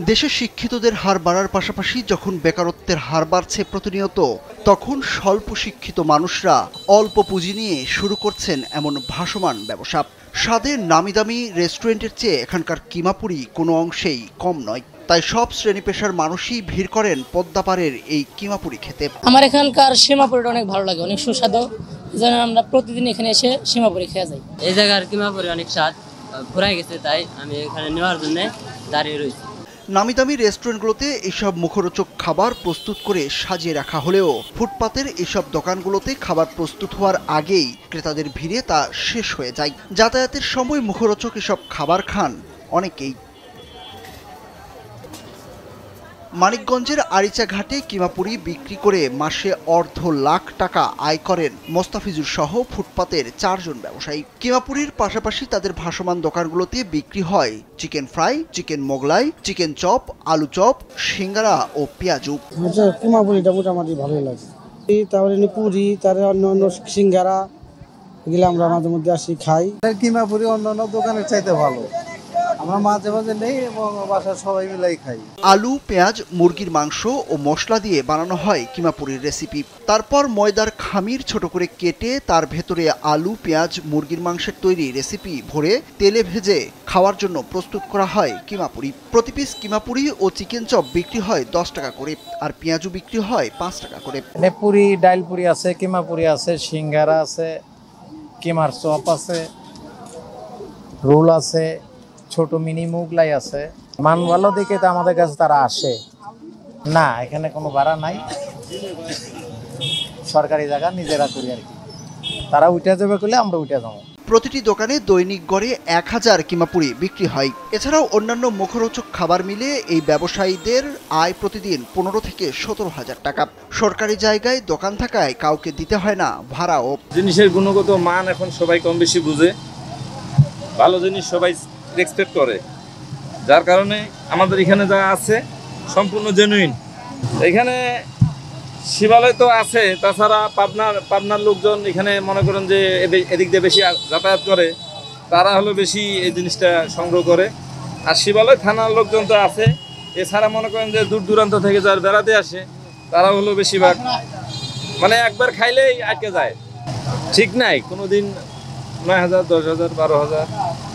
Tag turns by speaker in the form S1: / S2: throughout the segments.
S1: দেশে শিক্ষিতদের হার বাড়ার পাশাপাশি যখন বেকারত্বের হার বাড়ছে প্রতিনিয়ত, তখন স্বল্প শিক্ষিত মানুষরা অল্প পুঁজি নিয়ে শুরু করছেন এমন ভাসমান ব্যবসা। স্বাদের নামিদামি রেস্টুরেন্টের চেয়ে এখানকার কিমাপুরি কোনো অংশেই কম নয়। তাই সব শ্রেণী পেশার মানুষই ভিড় করেন পদ্মাপাড়ের এই কিমাপুরি খেতে।
S2: আমার এখানকার সীমাপুরিটা অনেক ভালো লাগে, অনেক সুস্বাদু। যেন আমরা প্রতিদিন এখানে এসে সীমাপুরি খেয়ে যাই।
S3: এই জায়গার কিমাপুরি অনেক স্বাদ, ফুরাই গেছে, তাই আমি এখানে নেওয়ার জন্য দাঁড়িয়ে রয়েছি।
S1: নামিদামি রেস্টুরেন্টগুলোতে এসব মুখরোচক খাবার প্রস্তুত করে সাজিয়ে রাখা হলেও ফুটপাতের এসব দোকানগুলোতে খাবার প্রস্তুত হওয়ার আগেই ক্রেতাদের ভিড়ে তা শেষ হয়ে যায়। যাতায়াতের সময় মুখরোচক এসব খাবার খান অনেকেই। মানিকগঞ্জের আরিচা ঘাটে কিমাপুরি বিক্রি করে মাসে $250,000 টাকা আয় করেন মোস্তাফিজুর সহ ফুটপাতের 4 জন ব্যবসায়ী। কিমাপুরির পাশাপাশি তাদের ভাসমান দোকানগুলোতে বিক্রি হয় chicken fry, chicken Mughlai, chicken chop, আলু চপ, সিঙ্গারা ও পেঁয়াজু।
S4: কিমাপুরিটা মোটামুটি ভালোই লাগে। তারপরে পুরি, তার অন্য সিঙ্গারা এগুলো আমরা মাঝে মধ্যে আসি খাই। কিমাপুরি অন্যান্য দোকানের চাইতে ভালো, আমরা মাঝে মাঝে নেই এবং বাসার সবাই মিলাই খাই।
S1: আলু, পেঁয়াজ, মুরগির মাংস ও মশলা দিয়ে বানানো হয় কিমাপুরির রেসিপি। তারপর ময়দার খামির ছোট করে কেটে তার ভেতরে আলু, পেঁয়াজ, মুরগির মাংসের তৈরি রেসিপি ভরে তেলে ভেজে খাওয়ার জন্য প্রস্তুত করা হয় কিমাপুরি। প্রতি পিস কিমাপুরি ও চিকেন চপ বিক্রি হয় 10 টাকা করে, আর পেঁয়াজু বিক্রি হয় 5 টাকা করে।
S5: পুরি, ডাল পুরি আছে, কিমাপুরি আছে, সিঙ্গারা আছে, কিমার চপ আছে, রোল আছে, ছোট মিনি মোগলাই আছে। মান ভালো দেখে তো আমাদের কাছে তারা আসে না, এখানে কোনো ভাড়া নাই, সরকারি জায়গা, নিজেরা করি আর কি। তারা উঠে যাবে করলে আমরা উঠে যাবো।
S1: প্রতিটি দোকানে দৈনিক গড়ে 1000 কিমাপুরি বিক্রি হয়। এছাড়াও অন্যান্য মুখরোচক খাবার মিলে এই ব্যবসায়ীদের আয় প্রতিদিন 15 থেকে 17,000 টাকা। সরকারি জায়গায় দোকান থাকায় কাউকে দিতে হয় না ভাড়াও।
S6: জিনিসের গুণগত মান এখন সবাই কম বেশি বুঝে, ভালো জিনিস সবাই এক্সপেক্ট করে, যার কারণে আমাদের এখানে যা আছে সম্পূর্ণ জেনুইন। এখানে শিবালয় তো আছে, তাছাড়া পাবনার লোকজন এখানে মনে করেন যে এদিক দিয়ে বেশি যাতায়াত করে, তারা হলো বেশি এই জিনিসটা সংগ্রহ করে। আর শিবালয় থানার লোকজন তো আছে, এছাড়া মনে করেন যে দূর দূরান্ত থেকে যারা বেড়াতে আসে তারা হলো বেশিরভাগ মানে একবার খাইলেই আটকে যায়। ঠিক নাই, কোনো দিন 9,000, 10,000, 12,000,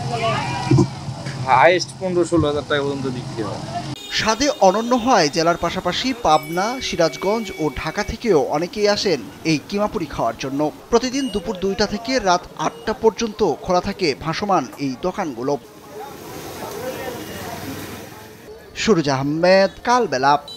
S6: হাইস্ট 15-16,000 টাকা পর্যন্ত বিক্রি হয়।
S1: স্বাদে অনন্য হয় জেলার পাশাপাশি পাবনা, সিরাজগঞ্জ ও ঢাকা থেকেও অনেকেই আসেন এই কিমাপুরি খাওয়ার জন্য। প্রতিদিন দুপুর 2টা থেকে রাত 8টা পর্যন্ত খোলা থাকে ভাসমান এই দোকানগুলো। সুরুজ আহমেদ, কালবেলা।